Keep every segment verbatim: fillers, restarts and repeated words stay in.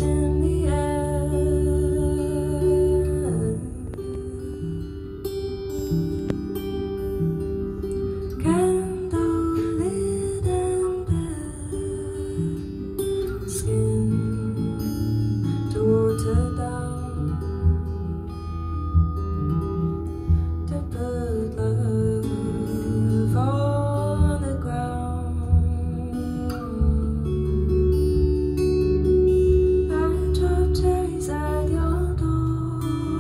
in the air. Candle lit and bare, skin to water down, to put love on the ground. I drop cherries at your door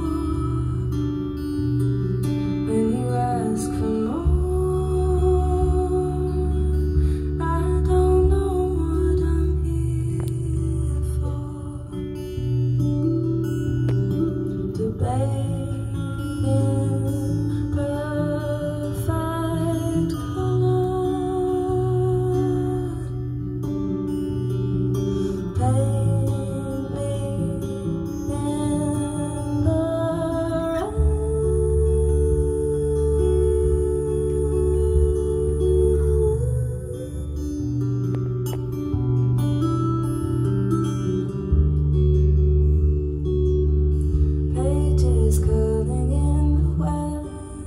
when you ask for more. I don't know what I'm here for, to bathe in perfect color, paint me in the rain. Pages curling in the wet.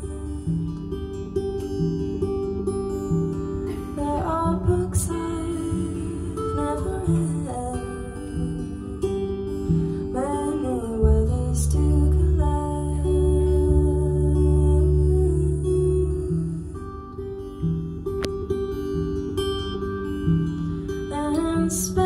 There are books I've never read, many weathers to collect, and